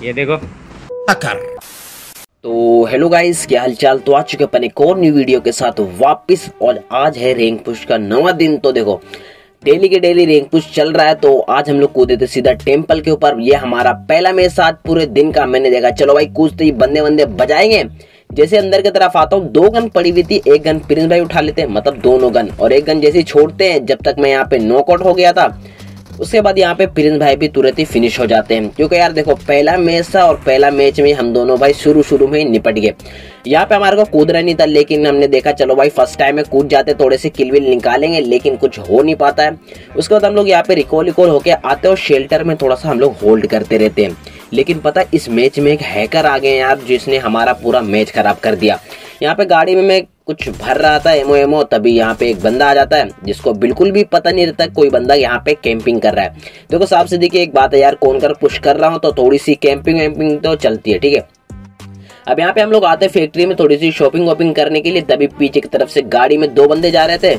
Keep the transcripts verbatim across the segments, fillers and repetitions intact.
ये देखो टक्कर। तो हेलो गाइस, क्या हालचाल। तो आ चुके अपन एक और न्यू वीडियो के साथ वापस, और आज है रैंक पुश का नवा दिन। तो देखो डेली के डेली रैंक पुश चल रहा है, तो आज हम लोग कूदे थे सीधा टेंपल के ऊपर। ये हमारा पहला मैच आज पूरे दिन का। मैंने देखा चलो भाई कूदते ही बंदे बंदे बजाएंगे। जैसे अंदर की तरफ आता हूँ, दो गन पड़ी हुई थी, एक गन प्रिंस भाई उठा लेते हैं, मतलब दोनों गन, और एक गन जैसे ही छोड़ते हैं, जब तक मैं यहाँ पे नॉकआउट हो गया था, उसके बाद यहाँ पे प्रिंस भाई भी तुरंत ही फिनिश हो जाते हैं। क्योंकि यार देखो पहला मैच था, और पहला मैच में हम दोनों भाई शुरू शुरू में ही निपट गए। यहाँ पे हमारे को कूदना नहीं था, लेकिन हमने देखा चलो भाई फर्स्ट टाइम में कूद जाते, थोड़े से किल विल निकालेंगे, लेकिन कुछ हो नहीं पाता है। उसके बाद हम लोग यहाँ पे रिकॉल रिकॉल होके आते हैं, और शेल्टर में थोड़ा सा हम लोग होल्ड करते रहते हैं। लेकिन पता इस मैच में एक हैकर आ गए यार, जिसने हमारा पूरा मैच खराब कर दिया। यहाँ पे गाड़ी में मैं कुछ भर रहा था एमओ एमओ, तभी यहाँ पे एक बंदा आ जाता है, जिसको बिल्कुल भी पता नहीं रहता कोई बंदा यहाँ पे कैंपिंग कर रहा है। देखो साफ सीधी की एक बात है यार, कौन कर पुश कर रहा हूँ तो थोड़ी सी कैंपिंग वैम्पिंग तो चलती है, ठीक है। अब यहाँ पे हम लोग आते हैं फैक्ट्री में थोड़ी सी शॉपिंग वॉपिंग करने के लिए, तभी पीछे की तरफ से गाड़ी में दो बंदे जा रहे थे।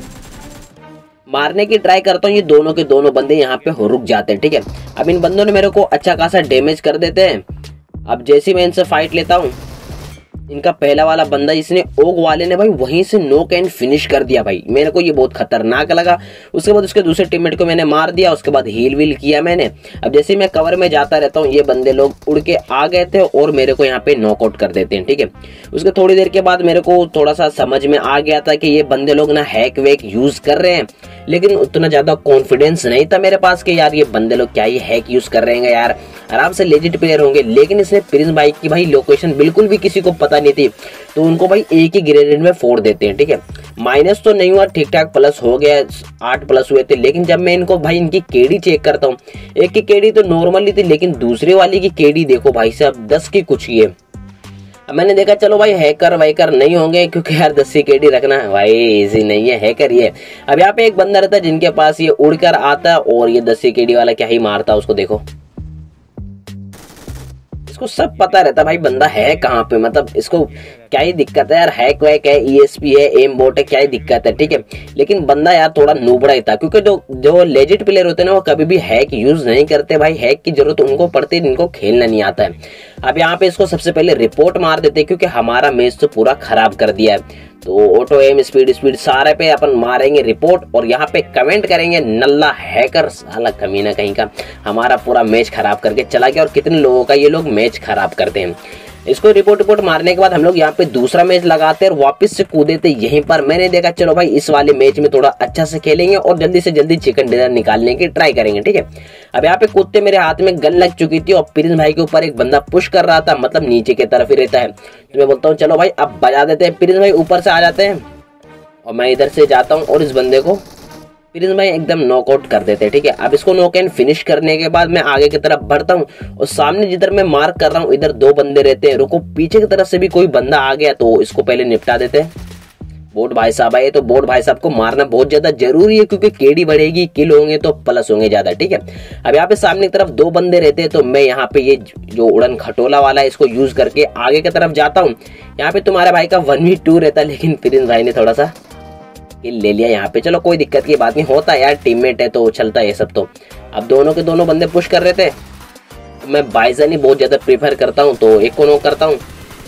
मारने की ट्राई करता हूँ, ये दोनों के दोनों बंदे यहाँ पे रुक जाते हैं, ठीक है। अब इन बंदों ने मेरे को अच्छा खासा डैमेज कर देते हैं। अब जैसे ही मैं इनसे फाइट लेता हूँ, इनका पहला वाला बंदा जिसने ओग वाले ने भाई वहीं से नॉक एंड फिनिश कर दिया। भाई मेरे को ये बहुत खतरनाक लगा। उसके बाद उसके दूसरे टीममेट को मैंने मार दिया, उसके बाद हील वील किया मैंने। अब जैसे मैं कवर में जाता रहता हूँ, ये बंदे लोग उड़ के आ गए थे और मेरे को यहाँ पे नॉकआउट कर देते हैं, ठीक है। उसके थोड़ी देर के बाद मेरे को थोड़ा सा समझ में आ गया था कि ये बंदे लोग ना हैक वैक यूज कर रहे हैं, लेकिन उतना ज्यादा कॉन्फिडेंस नहीं था मेरे पास कि यार ये बंदे लोग क्या ही हैक यूज कर रहे हैं यार, आराम से लेजिट प्लेयर होंगे। लेकिन इसने प्रिंस भाई की भाई लोकेशन बिल्कुल भी किसी को पता नहीं थी, तो उनको भाई एक ही ग्रेनेड में फोड़ देते हैं, ठीक है। माइनस तो नहीं हुआ, ठीक ठाक प्लस हो गया, आठ प्लस हुए थे। लेकिन जब मैं इनको भाई इनकी केडी चेक करता हूँ, एक की केडी तो नॉर्मली थी, लेकिन दूसरे वाली की केडी देखो भाई साहब दस की कुछ ही है। अब मैंने देखा चलो भाई हैकर वैकर नहीं होंगे, क्योंकि यार दस की केडी रखना भाई इजी नहीं है, हैकर ये। अब यहाँ पे एक बंदा रहता है जिनके पास ये उड़कर आता है, और ये दस की केडी वाला क्या ही मारता है उसको, देखो इसको सब पता रहता भाई बंदा है कहाँ पे, मतलब इसको क्या ही दिक्कत है यार, हैक वैक है, ईएसपी है, एम बोट है, क्या ही दिक्कत है, ठीक है। लेकिन बंदा यार थोड़ा नूबड़ा ही था, क्योंकि जो जो लेजिट प्लेयर होते हैं ना, वो कभी भी हैक यूज नहीं करते भाई। हैक की जरूरत उनको पड़ती है जिनको खेलना नहीं आता है। अब यहाँ पे इसको सबसे पहले रिपोर्ट मार देते, क्योंकि हमारा मैच तो पूरा खराब कर दिया है। तो ऑटो एम स्पीड स्पीड सारे पे अपन मारेंगे रिपोर्ट, और यहाँ पे कमेंट करेंगे नल्ला हैकर साला कमीना कहीं का, हमारा पूरा मैच खराब करके चला गया। और कितने लोगों का ये लोग मैच खराब करते हैं। इसको रिपोर्ट रिपोर्ट मारने के बाद हम लोग यहाँ पे दूसरा मैच लगाते हैं और वापस से कूदे थे यहीं पर। मैंने देखा चलो भाई इस वाले मैच में थोड़ा अच्छा से खेलेंगे और जल्दी से जल्दी चिकन डिनर निकालने की ट्राई करेंगे, ठीक है। अब यहाँ पे कूदते मेरे हाथ में गन लग चुकी थी, और प्रिंस भाई के ऊपर एक बंदा पुश कर रहा था, मतलब नीचे की तरफ ही रहता है। तो मैं बोलता हूँ चलो भाई अब बजा देते हैं। प्रिंस भाई ऊपर से आ जाते हैं, और मैं इधर से जाता हूँ, और इस बंदे को प्रिंस भाई एकदम नॉकआउट कर देते हैं, ठीक है। अब इसको नॉक एंड फिनिश करने के बाद मैं आगे की तरफ बढ़ता हूँ, और सामने जिधर मैं मार्क कर रहा हूँ इधर दो बंदे रहते हैं। रुको, पीछे की तरफ से भी कोई बंदा आ गया, तो इसको पहले निपटा देते हैं। बोट भाई साहब आए, तो बोट भाई साहब को मारना बहुत ज्यादा जरूरी है, क्योंकि केडी बढ़ेगी, किल होंगे तो प्लस होंगे ज्यादा, ठीक है। अब यहाँ पे सामने की तरफ दो बंदे रहते हैं, तो मैं यहाँ पे ये जो उड़न खटोला वाला है इसको यूज करके आगे की तरफ जाता हूँ। यहाँ पे तुम्हारे भाई का वन वी टू रहता है, लेकिन प्रिंस भाई ने थोड़ा सा किल ले लिया यहाँ पे। चलो कोई दिक्कत की बात नहीं, होता है यार, टीममेट है तो चलता है ये सब। तो अब दोनों के दोनों बंदे पुश कर रहे थे, मैं बाइजन ही बहुत ज्यादा प्रीफर करता हूँ, तो एक को नॉक करता हूँ,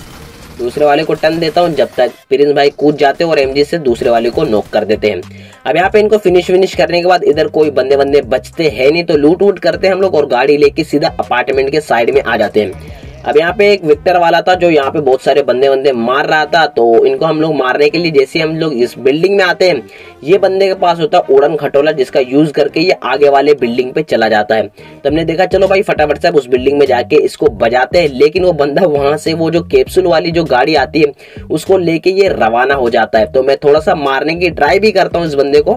दूसरे वाले को टर्न देता हूँ, जब तक प्रिंस भाई कूद जाते हैं और एमजी से दूसरे वाले को नॉक कर देते हैं। अब यहाँ पे इनको फिनिश फिनिश करने के बाद इधर कोई बंदे बंदे बचते हैं नहीं, तो लूट वूट करते हैं हम लोग, और गाड़ी लेके सीधा अपार्टमेंट के साइड में आ जाते हैं। अब यहाँ पे एक विक्टर वाला था जो यहाँ पे बहुत सारे बंदे बंदे मार रहा था, तो इनको हम लोग मारने के लिए जैसे हम लोग इस बिल्डिंग में आते हैं, ये बंदे के पास होता है उड़न खटोला, जिसका यूज करके ये आगे वाले बिल्डिंग पे चला जाता है। तो हमने देखा चलो भाई फटाफट से उस बिल्डिंग में जाके इसको बजाते हैं, लेकिन वो बंदा वहां से वो जो कैप्सूल वाली जो गाड़ी आती है उसको लेके ये रवाना हो जाता है। तो मैं थोड़ा सा मारने की ट्राई भी करता हूँ इस बंदे को,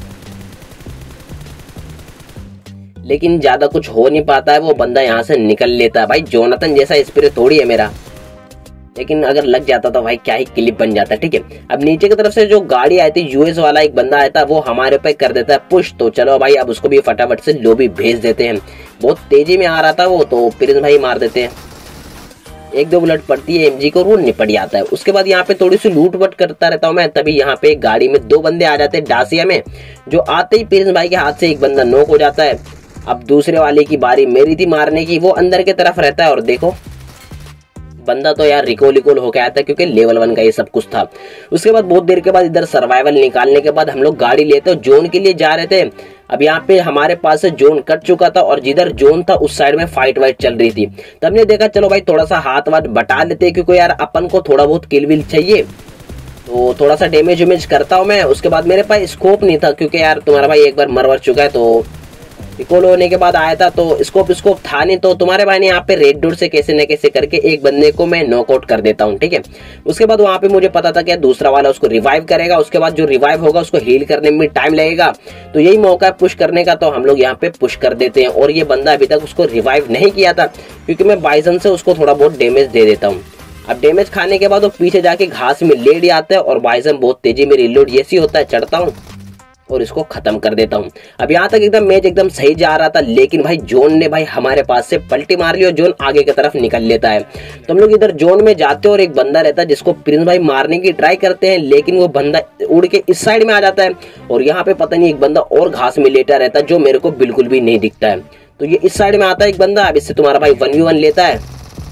लेकिन ज्यादा कुछ हो नहीं पाता है, वो बंदा यहाँ से निकल लेता है। भाई जोनाथन जैसा स्पिरिट थोड़ी है मेरा, लेकिन अगर लग जाता तो भाई क्या ही क्लिप बन जाता, ठीक है। अब नीचे की तरफ से जो गाड़ी आई थी, यूएस वाला एक बंदा आया था, वो हमारे पे कर देता है पुश। तो चलो भाई अब उसको भी फटाफट से लोबी भेज देते हैं। बहुत तेजी में आ रहा था वो, तो प्रिंस भाई मार देते हैं, एक दो बुलेट पड़ती है एमजी को, वो निपट जाता है। उसके बाद यहाँ पे थोड़ी सी लूट वट करता रहता हूँ मैं, तभी यहाँ पे गाड़ी में दो बंदे आ जाते हैं डासिया में, जो आते ही प्रिंस भाई के हाथ से एक बंदा नॉक हो जाता है। अब दूसरे वाले की बारी मेरी थी मारने की, वो अंदर की तरफ रहता है और देखो बंदा तो यार रिकॉल रिकॉल होके आया था क्योंकि लेवल वन का ये सब कुछ था। उसके बाद बहुत देर के बाद इधर सर्वाइवल निकालने के बाद हम लोग गाड़ी लेते जोन के लिए जा रहे थे। अब यहाँ पे हमारे पास से जोन कट चुका था और जिधर जोन था उस साइड में फाइट वाइट चल रही थी। तब हमने देखा चलो भाई थोड़ा सा हाथ वाथ बटा लेते क्योंकि यार अपन को थोड़ा बहुत किल विल चाहिए, तो थोड़ा सा डैमेज वेमेज करता हूँ मैं। उसके बाद मेरे पास स्कोप नहीं था क्योंकि यार तुम्हारा भाई एक बार मर वर चुका है, तो रिकॉल होने के बाद आया था तो स्कोप स्कोप था नहीं, तो तुम्हारे भाई ने यहाँ पे रेड डॉट से कैसे न कैसे करके एक बंदे को मैं नॉकआउट कर देता हूँ, ठीक है। उसके बाद वहां पे मुझे पता था कि दूसरा वाला उसको रिवाइव करेगा, उसके बाद जो रिवाइव होगा उसको हील करने में टाइम लगेगा, तो यही मौका है पुश करने का, तो हम लोग यहाँ पे पुश कर देते हैं। और ये बंदा अभी तक उसको रिवाइव नहीं किया था क्योंकि मैं बाइजन से उसको थोड़ा बहुत डैमेज दे देता हूँ। अब डैमेज खाने के बाद वो पीछे जाके घास में लेट जाता है और बाइजन बहुत तेजी में रिलोड जैसी होता है, चढ़ता हूँ और इसको खत्म कर देता हूं। अब यहाँ तक एकदम मैच एकदम सही जा रहा था, लेकिन भाई जोन ने भाई हमारे पास से पलटी मार ली और जोन आगे की तरफ निकल लेता है। तो हम लोग इधर जोन में जाते हैं और एक बंदा रहता है जिसको प्रिंस भाई मारने की ट्राई करते हैं, लेकिन वो बंदा उड़ के इस साइड में आ जाता है और यहाँ पे पता नहीं एक बंदा और घास में लेटा रहता है जो मेरे को बिल्कुल भी नहीं दिखता है। तो ये इस साइड में आता है एक बंदा, अब इससे तुम्हारा भाई वन वी वन लेता है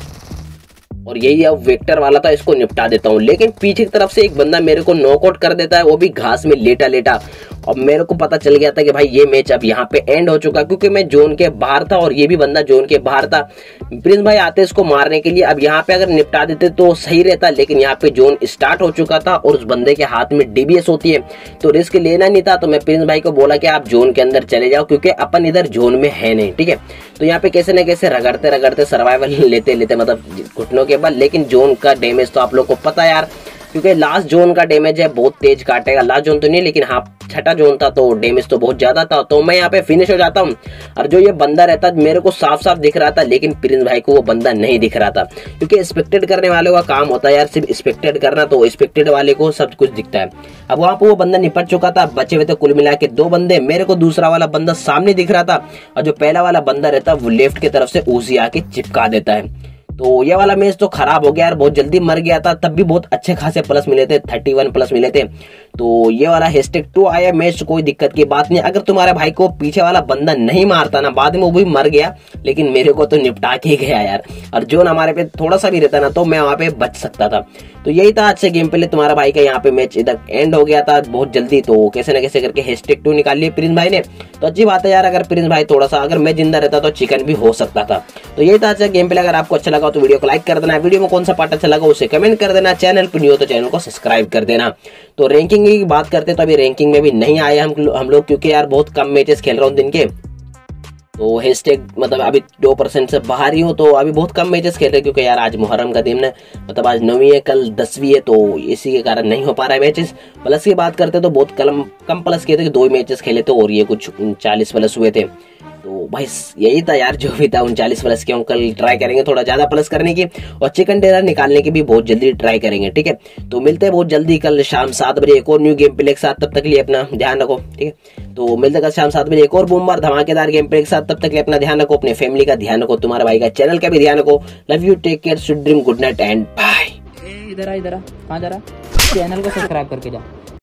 और यही अब वेक्टर वाला था, इसको निपटा देता हूँ। लेकिन पीछे की तरफ से एक बंदा मेरे को नॉकआउट कर देता है, वो भी घास में लेटा लेटा। और मेरे को पता चल गया था कि भाई ये मैच अब यहाँ पे एंड हो चुका क्योंकि मैं जोन के बाहर था और ये भी बंदा जोन के बाहर था। प्रिंस भाई आते इसको मारने के लिए, अब यहाँ पे अगर निपटा देते तो सही रहता, लेकिन यहाँ पे जोन स्टार्ट हो चुका था और उस बंदे के हाथ में डीबीएस होती है तो रिस्क लेना नहीं था। तो मैं प्रिंस भाई को बोला कि आप जोन के अंदर चले जाओ क्योंकि अपन इधर जोन में है नहीं, ठीक है। तो यहाँ पे कैसे न कैसे रगड़ते रगड़ते सर्वाइवल लेते लेते मतलब घुटनों के बाद, लेकिन जोन का डैमेज तो आप लोग को पता है यार, क्योंकि लास्ट जोन का डैमेज है बहुत तेज काटेगा। लास्ट जोन तो नहीं लेकिन हाँ छठा जोन था तो डैमेज तो बहुत ज्यादा था, तो मैं यहाँ पे फिनिश हो जाता हूँ। और जो ये बंदा रहता मेरे को साफ साफ दिख रहा था, लेकिन प्रिंस भाई को वो बंदा नहीं दिख रहा था क्योंकि एक्सपेक्टेड करने वालों का काम होता है यार सिर्फ एक्सपेक्टेड करना, तो एक्सपेक्टेड वाले को सब कुछ दिखता है। अब वहां पे वो बंदा निपट चुका था, बचे हुए थे कुल मिला के दो बंदे। मेरे को दूसरा वाला बंदा सामने दिख रहा था और जो पहला वाला बंदा रहता वो लेफ्ट की तरफ से ऊसी आके चिपका देता है। तो ये वाला मैच तो खराब हो गया यार, बहुत जल्दी मर गया था, तब भी बहुत अच्छे खासे प्लस मिले थे, थर्टी वन प्लस मिले थे। तो ये वाला हैशटैग टू आया मैच, कोई दिक्कत की बात नहीं। अगर तुम्हारे भाई को पीछे वाला बंदा नहीं मारता ना, बाद में वो भी मर गया, लेकिन मेरे को तो निपटा के गया यार। और जोन हमारे पे थोड़ा सा भी रहता ना तो मैं वहां पे बच सकता था। तो यही था आज से गेम प्ले, तुम्हारा भाई का यहाँ पे मैच इधर एंड हो गया था बहुत जल्दी। तो कैसे ना कैसे करके हैशटैग टू निकाल लिए प्रिंस भाई ने, तो अच्छी बात है यार। अगर प्रिंस भाई थोड़ा सा, अगर मैं जिंदा रहता तो चिकन भी हो सकता था। तो यही था आज से गेम प्ले। अगर आपको अच्छा लगा तो वीडियो को लाइक कर देना, वीडियो में कौन सा पार्ट अच्छा लगा उसे कमेंट कर देना, चैनल पर न्यू हो तो चैनल को सब्सक्राइब कर देना। तो रैंकिंग की बात करते तो अभी रैंकिंग में भी नहीं आए हम हम लोग, क्योंकि यार बहुत कम मैचेस खेल रहा हूँ दिन के, तो हैशटैग मतलब अभी दो परसेंट से बाहर ही हूँ, तो अभी बहुत कम मैचेस खेल रहे हैं क्योंकि यार आज मुहर्रम का दिन है, मतलब आज नौवीं है कल दसवीं है, तो इसी के कारण नहीं हो पा रहा है मैचेस। प्लस की बात करते तो बहुत कम कम प्लस किए थे, दो मैचेस खेले थे और ये कुछ उनचालीस प्लस हुए थे। तो भाई यही था यार, जो भी था उनचालीस प्लस के। हम कल ट्राई करेंगे थोड़ा ज्यादा प्लस करने की और चिकन टेलर निकालने की भी बहुत जल्दी ट्राई करेंगे, ठीक है। तो मिलते हैं बहुत जल्दी कल शाम सात बजे एक और न्यू गेम प्ले के साथ, तब तक के लिए अपना ध्यान रखो, ठीक है। तो मिलते हैं कल शाम सात बजे एक और बूमबार धमाकेदार गेम प्ले के साथ, तब तक के लिए अपना ध्यान रखो, अपने फैमिली का ध्यान रखो, तुम्हारे भाई का चैनल का भी ध्यान रखो। Love you, take care, sweet dream, good night and bye. इधर आ इधर आ, कहाँ जा रहा? चैनल को सब्सक्राइब करके जा।